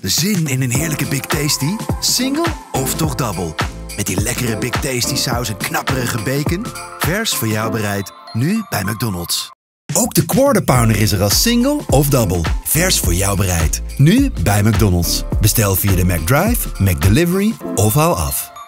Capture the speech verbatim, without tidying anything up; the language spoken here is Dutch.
Zin in een heerlijke Big Tasty? Single of toch double? Met die lekkere Big Tasty saus en knapperige bacon? Vers voor jou bereid, nu bij McDonald's. Ook de Quarter Pounder is er als single of double. Vers voor jou bereid, nu bij McDonald's. Bestel via de McDrive, McDelivery of haal af.